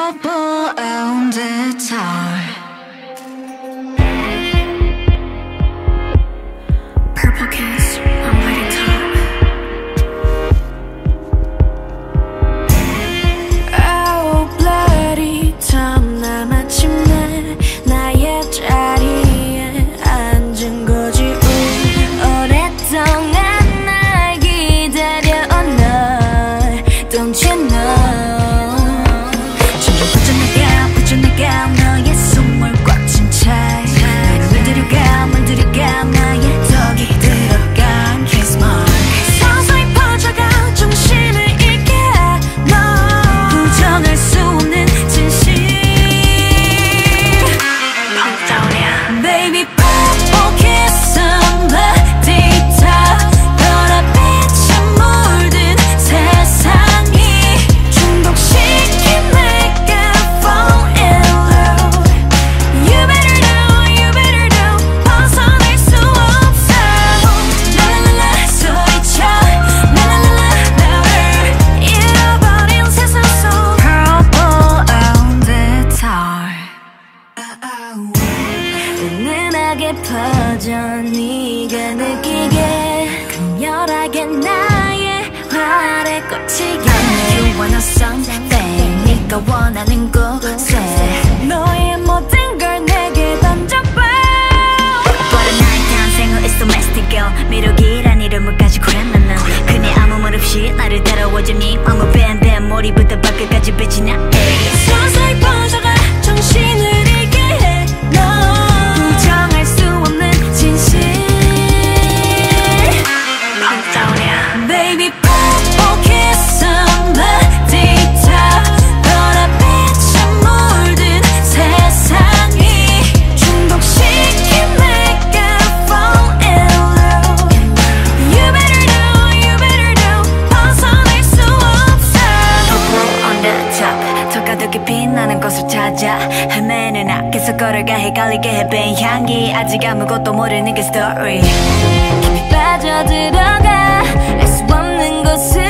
purple on the top. Purple kiss on my top. Oh bloody 참 남아침에 나의 자리에 앉은 거지. 오랫동안 날 기다려온 널 Don't you know. 점점 퍼져나가 너의 숨을 꽉 쥔 채 나를 물들여가 나의 덕이 들어간 kiss mark. 서서히 퍼져가 정신을 잃게 해 너. 부정할 수 없는 진실. 펑떠오냐 Baby purple kiss on the daytop. 별빛에 물든 세상이 중독시킨 내게 fall in love. You better know 벗어날 수 없어. 라라라라 소리쳐 라라라라 louder. 잃어버린 세상 속 purple on the top. 은은하게 퍼져 네가 느끼게 강렬하게 나의 활에 꽂히게. You wanna something 네가 원하는 곳에 너의 모든 걸 내게 던져봐. What a night 탄생후 is domestic girl. 미륵이란 이름을 가지고 나는 그네 아무 말 없이 나를 따라와줘. 네 맘을 밴밴 머리부터 발끝까지 빛이 나. 서서히 퍼져가 정신을 잃게 해 너. 부정할 수 없는 진실. 펑떠오냐 Baby purple kiss on the daytop. 별빛에 물든 세상이 중독시킨 내게 fall in love. You better know 벗어날 수 없어. Purple on the top. 더 가득히 빛나는 곳을 찾아 헤매는 앞에서 걸어가 헷갈리게 해변 향기. 아직 아무것도 모르는 게 story. 깊이 빠져들어가 알 수 없는 곳을